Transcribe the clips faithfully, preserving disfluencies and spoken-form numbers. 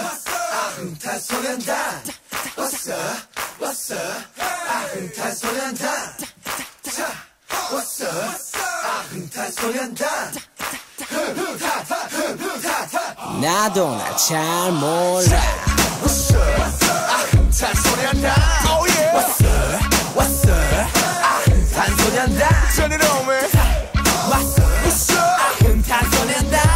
아흥 탄소년단 왔어 왔어 아흥 탄소년단 자 왔어 아흥 탄소년단 나도 날 잘 몰라 왔어 아흥 탄소년단 왔어 왔어 아흥 탄소년단 Turn it on man 왔어 왔어 아흥 탄소년단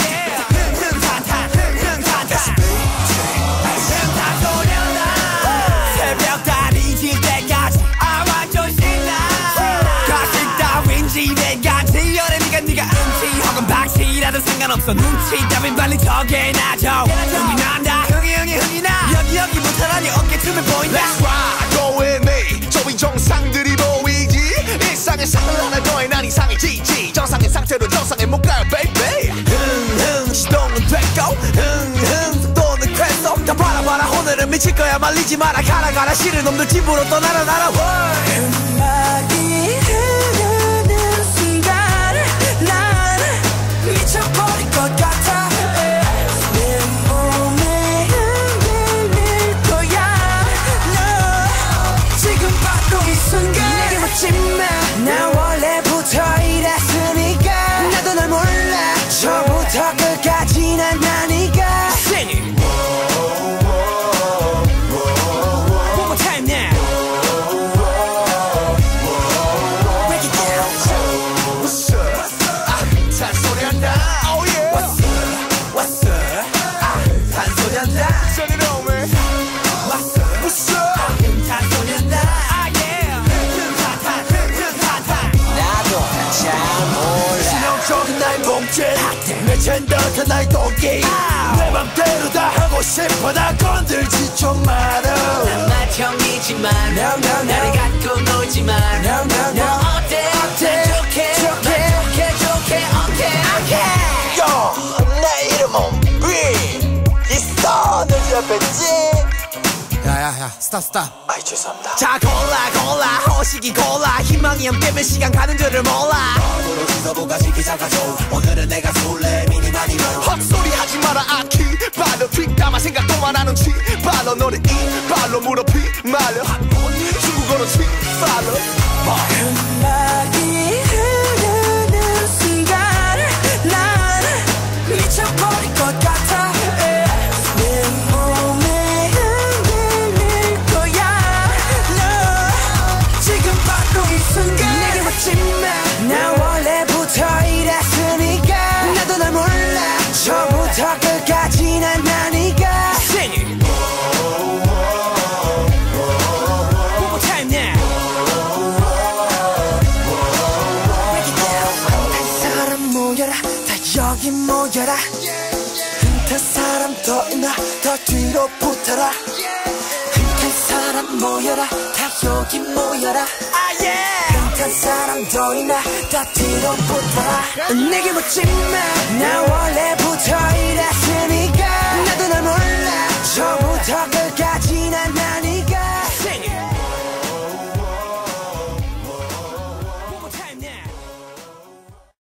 상관없어 눈치 따윈 빨리 저게 나죠 흥이 난다 흥이 흥이 흥이 나 여기 여기 못하라니 어깨춤을 보인다 Let's ride go with me 저위 정상들이 보이지 일상의 상을 더해 난 이상해지지 정상의 상태로 정상에 못 가요 baby 흥흥 시동은 됐고 흥흥 속도는 쾌속 다 봐라 오늘은 미칠 거야 말리지 마라 가라 가라 싫은 놈들 집으로 떠나라 나라 음악이 흐르는 순간 난 미쳐버릴 것 같아 내 몸에 흔들릴 거야 너 지금 바로 이 순간 내게 묻지 마 난 원래부터 이랬으니까 나도 널 몰라 처음부터 끝까지 난 나니까 Sing it One more time now Break it down What's up 아흥 탄소년단 왔어 아흥 탄소년단 Turn it on man 왔어 왔어 아흥 탄소년단 아 yeah 나도 날 잘 몰라 신형적인 나의 몸짓 미친 듯한 나의 동기 내 맘대로 다 하고 싶어 나 건들지 좀 마라 난 맏형이지만 No no no 나를 갖고 놀지만 No no no 너 어때 어때 좋게 좋게 좋게 좋게 오케이 오케이 요, 내 이름은 위 있어 늘 옆에지 야야야 스탑 스탑 아이 죄송합니다 자 골라 골라 호식이 골라 희망이 함께면 시간 가는 줄을 몰라 앞으로 시서부가 시기 작아져 오늘은 내가 술래 미니마니로 헛소리 하지 마라 아키 발로 뒷담화 생각도만 하는 치 발로 너를 이 발로 무릎이 말려 중국어로 치 발로 음악이 흐르는 순간 난 미쳐버릴 것 같아 내 몸에 흔들릴 거야 너 지금 바로 이 순간 내게 묻지 마난 원래부터 이랬으니까 나도 널 몰라 처음부터 끝까지 난 나니까 Sing it One more time now Break it down 한 사람 모여라 다 여기 모여라 한 사람 더 있나 더 뒤로 붙어라 한 사람 모여라 다 여기 모여라 한 사람 더 있나 다 뒤로 붙어라 내게 묻지 마난 원래부터